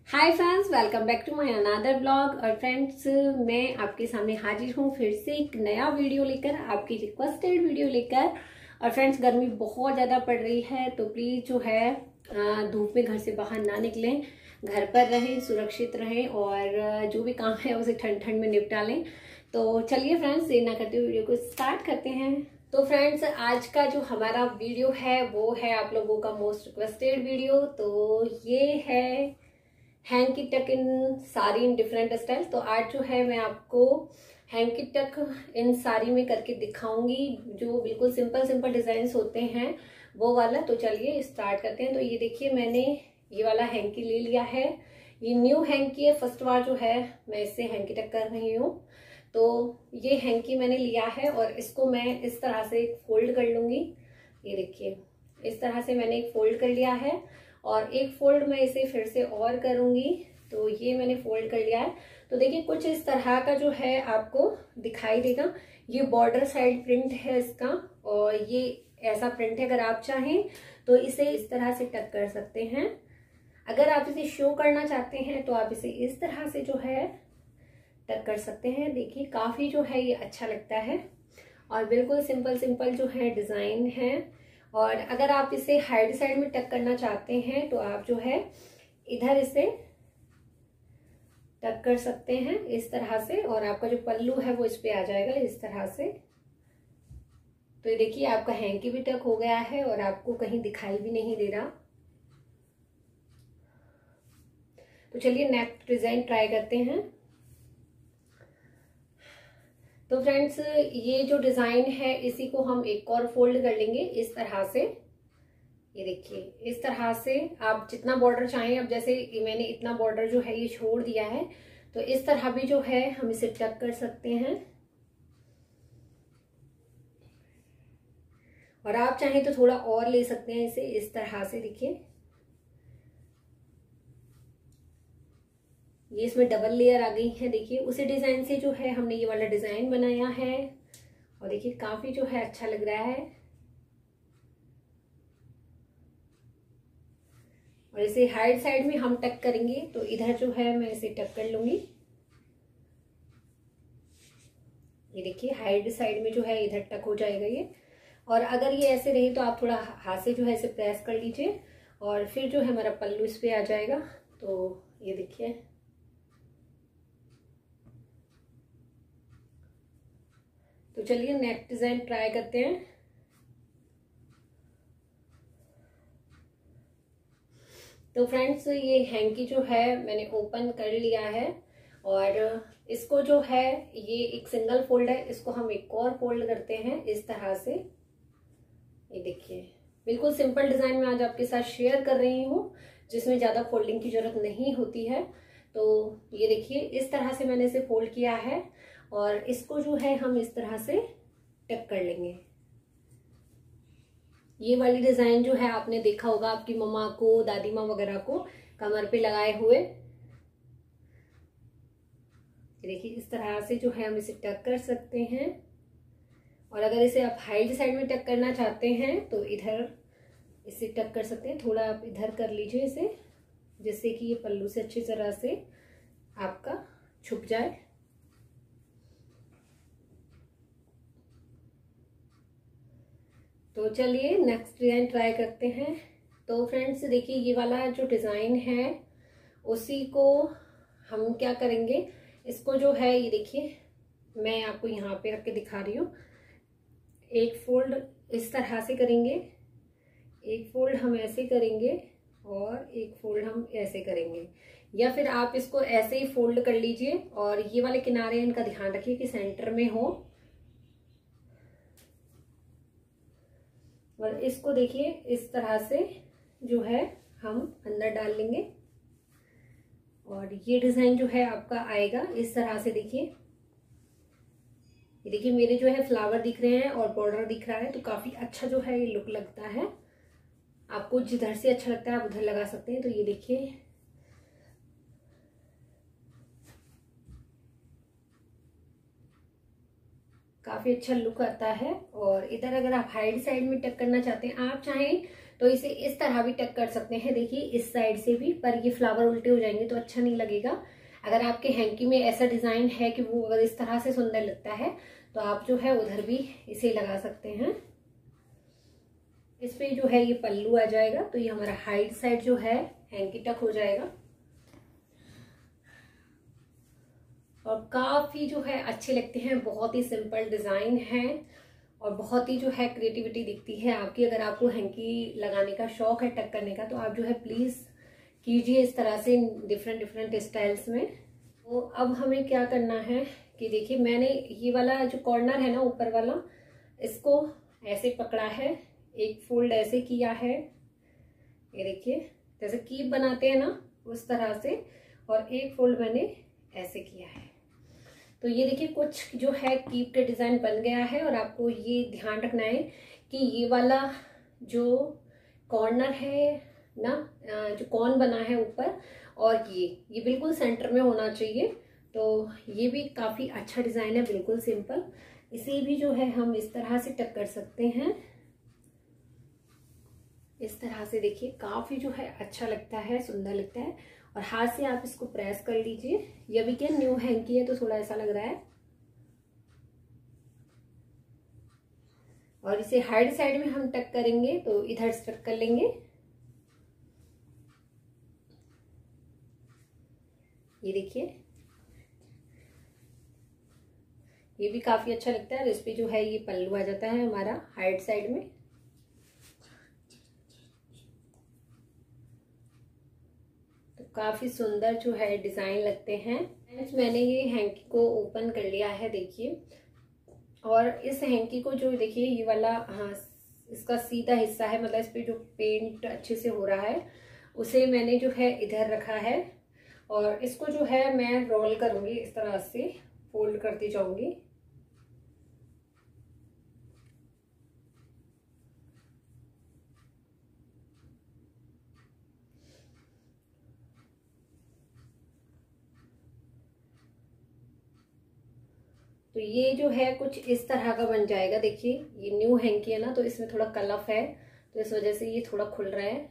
Hi friends, welcome back to my another blog. और friends, मैं आपके सामने हाजिर हूँ फिर से एक नया वीडियो लेकर, आपकी रिक्वेस्टेड वीडियो लेकर। और फ्रेंड्स, गर्मी बहुत ज़्यादा पड़ रही है, तो प्लीज़ जो है धूप में घर से बाहर ना निकलें, घर पर रहें, सुरक्षित रहें और जो भी काम है उसे ठंड ठंड में निपटा लें। तो चलिए फ्रेंड्स, देर ना करते हुए वीडियो को स्टार्ट करते हैं। तो फ्रेंड्स, आज का जो हमारा वीडियो है वो है आप लोगों का मोस्ट रिक्वेस्टेड वीडियो। तो ये है hanky tuck in sari in different style. तो आज जो है मैं आपको हैंकी टक इन साड़ी में करके दिखाऊंगी, जो बिल्कुल सिंपल सिंपल डिजाइन होते हैं वो वाला। तो चलिए स्टार्ट करते हैं। तो ये देखिए, मैंने ये वाला हैंकी ले लिया है। ये न्यू हैंकी है, फर्स्ट बार जो है मैं इससे हैंकी टक कर रही हूँ। तो ये हैंकी मैंने लिया है और इसको मैं इस तरह से फोल्ड कर लूंगी। ये देखिए, इस तरह से मैंने एक फोल्ड कर लिया है और एक फोल्ड मैं इसे फिर से और करूंगी। तो ये मैंने फोल्ड कर लिया है। तो देखिए, कुछ इस तरह का जो है आपको दिखाई देगा। ये बॉर्डर साइड प्रिंट है इसका, और ये ऐसा प्रिंट है। अगर आप चाहें तो इसे इस तरह से टक कर सकते हैं। अगर आप इसे शो करना चाहते हैं तो आप इसे इस तरह से जो है टक कर सकते हैं। देखिए, काफी जो है ये अच्छा लगता है और बिल्कुल सिंपल सिंपल जो है डिजाइन है। और अगर आप इसे हाइड साइड में टक करना चाहते हैं तो आप जो है इधर इसे टक कर सकते हैं इस तरह से, और आपका जो पल्लू है वो इस पे आ जाएगा इस तरह से। तो ये देखिए, आपका हैंकी भी टक हो गया है और आपको कहीं दिखाई भी नहीं दे रहा। तो चलिए नेक्स्ट डिजाइन ट्राई करते हैं। तो फ्रेंड्स, ये जो डिजाइन है इसी को हम एक और फोल्ड कर लेंगे इस तरह से। ये देखिए, इस तरह से आप जितना बॉर्डर चाहें, अब जैसे मैंने इतना बॉर्डर जो है ये छोड़ दिया है, तो इस तरह भी जो है हम इसे टक कर सकते हैं। और आप चाहें तो थोड़ा और ले सकते हैं इसे इस तरह से। देखिए, ये इसमें डबल लेयर आ गई है। देखिए, उसी डिजाइन से जो है हमने ये वाला डिजाइन बनाया है और देखिए काफी जो है अच्छा लग रहा है। और इसे हाइड साइड में हम टक करेंगे, तो इधर जो है मैं इसे टक कर लूंगी। ये देखिए, हाइड साइड में जो है इधर टक हो जाएगा ये। और अगर ये ऐसे रहे तो आप थोड़ा हाथ से जो है इसे प्रेस कर लीजिए और फिर जो है हमारा पल्लू इस पे आ जाएगा। तो ये देखिए, तो चलिए नेक्स्ट डिजाइन ट्राई करते हैं। तो फ्रेंड्स, ये हैंकी जो है मैंने ओपन कर लिया है और इसको जो है ये एक सिंगल फोल्ड है, इसको हम एक और फोल्ड करते हैं इस तरह से। ये देखिए, बिल्कुल सिंपल डिजाइन में आज आपके साथ शेयर कर रही हूँ, जिसमें ज्यादा फोल्डिंग की जरूरत नहीं होती है। तो ये देखिए, इस तरह से मैंने इसे फोल्ड किया है और इसको जो है हम इस तरह से टक कर लेंगे। ये वाली डिजाइन जो है आपने देखा होगा आपकी मम्मा को, दादी माँ वगैरह को कमर पे लगाए हुए। देखिए, इस तरह से जो है हम इसे टक कर सकते हैं। और अगर इसे आप हाइड साइड में टक करना चाहते हैं तो इधर इसे टक कर सकते हैं। थोड़ा आप इधर कर लीजिए इसे, जिससे कि ये पल्लू से अच्छी तरह से आपका छुप जाए। तो चलिए नेक्स्ट डिजाइन ट्राई करते हैं। तो फ्रेंड्स देखिए, ये वाला जो डिजाइन है उसी को हम क्या करेंगे, इसको जो है ये देखिए, मैं आपको यहाँ पे रख के दिखा रही हूँ। एक फोल्ड इस तरह से करेंगे, एक फोल्ड हम ऐसे करेंगे और एक फोल्ड हम ऐसे करेंगे, या फिर आप इसको ऐसे ही फोल्ड कर लीजिए। और ये वाले किनारे इनका ध्यान रखिए कि सेंटर में हो। और इसको देखिए, इस तरह से जो है हम अंदर डाल लेंगे और ये डिजाइन जो है आपका आएगा इस तरह से। देखिए, ये देखिए, मेरे जो है फ्लावर दिख रहे हैं और बॉर्डर दिख रहा है, तो काफी अच्छा जो है ये लुक लगता है। आपको जिधर से अच्छा लगता है आप उधर लगा सकते हैं। तो ये देखिए, काफी अच्छा लुक आता है। और इधर अगर आप हाइड साइड में टक करना चाहते हैं, आप चाहें तो इसे इस तरह भी टक कर सकते हैं, देखिए इस साइड से भी, पर ये फ्लावर उल्टे हो जाएंगे तो अच्छा नहीं लगेगा। अगर आपके हैंकी में ऐसा डिजाइन है कि वो अगर इस तरह से सुंदर लगता है तो आप जो है उधर भी इसे लगा सकते हैं। इस पे जो है ये पल्लू आ जाएगा, तो ये हमारा हाइट साइड जो है हैंकी टक हो जाएगा और काफी जो है अच्छे लगते हैं। बहुत ही सिंपल डिजाइन है और बहुत ही जो है क्रिएटिविटी दिखती है आपकी। अगर आपको हैंकी लगाने का शौक है, टक करने का, तो आप जो है प्लीज कीजिए इस तरह से डिफरेंट डिफरेंट स्टाइल्स में। तो अब हमें क्या करना है कि देखिए मैंने ये वाला जो कॉर्नर है ना ऊपर वाला, इसको ऐसे पकड़ा है, एक फोल्ड ऐसे किया है, ये देखिए जैसे कीप बनाते हैं ना उस तरह से, और एक फोल्ड मैंने ऐसे किया है। तो ये देखिए कुछ जो है कीप के डिजाइन बन गया है। और आपको ये ध्यान रखना है कि ये वाला जो कॉर्नर है ना, जो कॉर्न बना है ऊपर, और ये बिल्कुल सेंटर में होना चाहिए। तो ये भी काफी अच्छा डिजाइन है, बिल्कुल सिंपल। इसे भी जो है हम इस तरह से टक कर सकते हैं, इस तरह से देखिए काफी जो है अच्छा लगता है, सुंदर लगता है। और हाथ से आप इसको प्रेस कर लीजिए। ये भी क्या न्यू हैंकी है तो थोड़ा ऐसा लग रहा है। और इसे हाइड साइड में हम टक करेंगे तो इधर से टक कर लेंगे, ये देखिए ये भी काफी अच्छा लगता है। और इस पे जो है ये पल्लू आ जाता है हमारा हाइड साइड में। तो काफी सुंदर जो है डिजाइन लगते हैं। मैंने ये हैंकी को ओपन कर लिया है, देखिए। और इस हैंकी को जो देखिए ये वाला, हाँ इसका सीधा हिस्सा है, मतलब इस पे जो पेंट अच्छे से हो रहा है उसे मैंने जो है इधर रखा है। और इसको जो है मैं रोल करूंगी, इस तरह से फोल्ड करती जाऊंगी। तो ये जो है कुछ इस तरह का बन जाएगा। देखिए ये न्यू हैंकी है ना, तो इसमें थोड़ा कलफ है, तो इस वजह से ये थोड़ा खुल रहा है।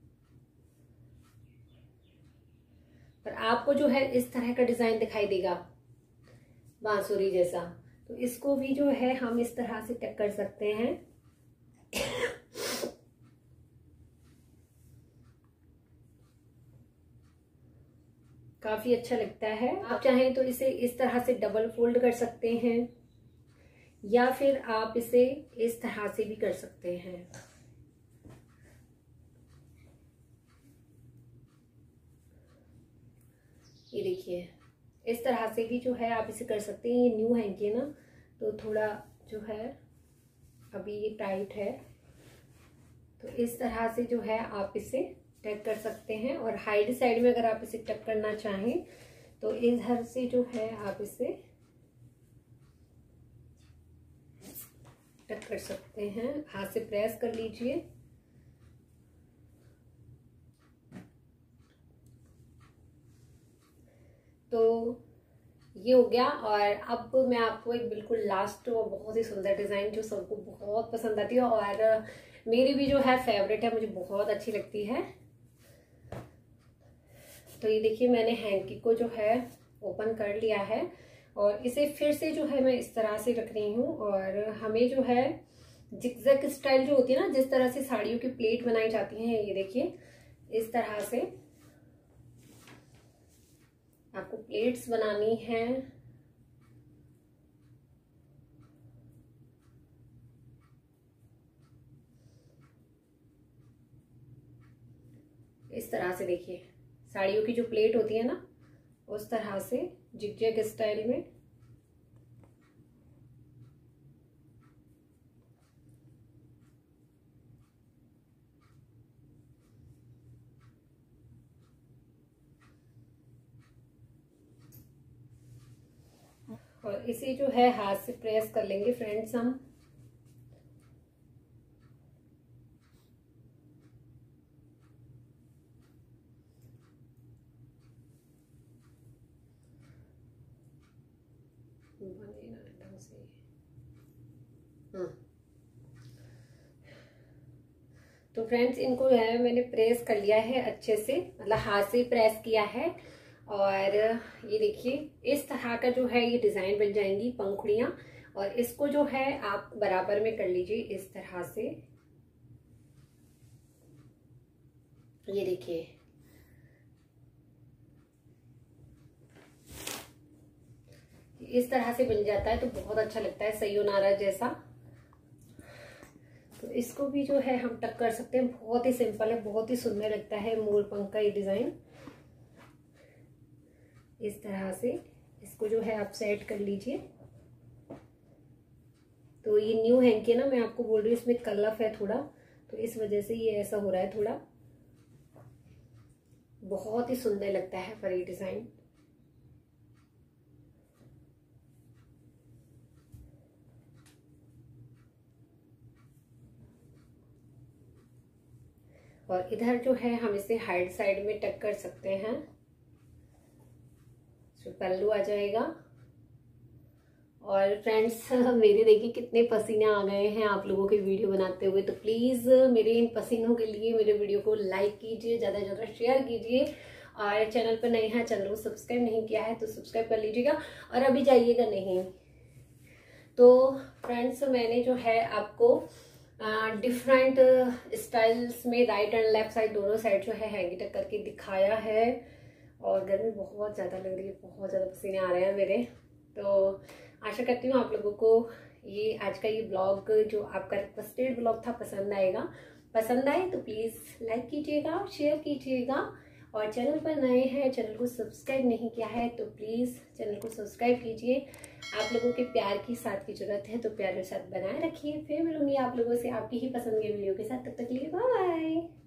पर आपको जो है इस तरह का डिजाइन दिखाई देगा बांसुरी जैसा, तो इसको भी जो है हम इस तरह से टक कर सकते हैं। काफी अच्छा लगता है। आप चाहें तो इसे इस तरह से डबल फोल्ड कर सकते हैं, या फिर आप इसे इस तरह से भी कर सकते हैं। ये देखिए इस तरह से भी जो है आप इसे कर सकते हैं। ये न्यू हैंकी है ना, तो थोड़ा जो है अभी ये टाइट है, तो इस तरह से जो है आप इसे टक कर सकते हैं। और हाइड साइड में अगर आप इसे टक करना चाहें तो इधर से जो है आप इसे टक कर सकते हैं, हाथ से प्रेस कर लीजिए। तो ये हो गया। और अब मैं आपको एक बिल्कुल लास्ट और बहुत ही सुंदर डिजाइन जो सबको बहुत पसंद आती है और मेरी भी जो है फेवरेट है, मुझे बहुत अच्छी लगती है। तो ये देखिए मैंने हैंकी को जो है ओपन कर लिया है और इसे फिर से जो है मैं इस तरह से रख रही हूँ। और हमें जो है जिगजैग स्टाइल जो होती है ना, जिस तरह से साड़ियों की प्लेट बनाई जाती है, ये देखिए इस तरह से आपको प्लेट्स बनानी है। इस तरह से देखिए साड़ियों की जो प्लेट होती है ना, उस तरह से जिगजैग स्टाइल में। और इसे जो है हाथ से प्रेस कर लेंगे फ्रेंड्स हम। ढंग से तो फ्रेंड्स इनको जो है मैंने प्रेस कर लिया है अच्छे से, मतलब हाथ से प्रेस किया है। और ये देखिए इस तरह का जो है ये डिज़ाइन बन जाएंगी पंखुड़ियाँ। और इसको जो है आप बराबर में कर लीजिए इस तरह से। ये देखिए इस तरह से बन जाता है तो बहुत अच्छा लगता है सयोनारा जैसा। तो इसको भी जो है हम टक कर सकते हैं, बहुत ही सिंपल है, बहुत ही सुंदर लगता है मोर पंख का ये डिजाइन। इस तरह से इसको जो है आप सेट कर लीजिए। तो ये न्यू हैंकी है ना, मैं आपको बोल रही हूँ इसमें कलफ है थोड़ा, तो इस वजह से ये ऐसा हो रहा है थोड़ा। बहुत ही सुंदर लगता है पर ये डिजाइन। और इधर जो है हम इसे हाइड साइड में टक कर सकते हैं, तो पल्लू आ जाएगा। और फ्रेंड्स मेरे देखिए कितने पसीने आ गए हैं आप लोगों के वीडियो बनाते हुए। तो प्लीज़ मेरे इन पसीनों के लिए मेरे वीडियो को लाइक कीजिए, ज़्यादा से ज़्यादा शेयर कीजिए। और चैनल पर नए हैं, चैनल को सब्सक्राइब नहीं किया है तो सब्सक्राइब कर लीजिएगा और अभी जाइएगा नहीं। तो फ्रेंड्स मैंने जो है आपको डिफरेंट स्टाइल्स में राइट एंड लेफ्ट साइड दोनों साइड जो है हैंगी टक करके दिखाया है। और गर्मी बहुत ज़्यादा लग रही है, बहुत ज़्यादा पसीने आ रहे हैं मेरे। तो आशा करती हूँ आप लोगों को ये आज का ये ब्लॉग जो आपका रिक्वेस्टेड ब्लॉग था पसंद आएगा। पसंद आए तो प्लीज़ लाइक कीजिएगा, शेयर कीजिएगा। और चैनल पर नए हैं, चैनल को सब्सक्राइब नहीं किया है तो प्लीज़ चैनल को सब्सक्राइब कीजिए। आप लोगों के प्यार की साथ की ज़रूरत है, तो प्यार के साथ बनाए रखिए। फिर मिलूंगी आप लोगों से आपकी ही पसंद के वीडियो के साथ, तब तक के लिए बाय बाय।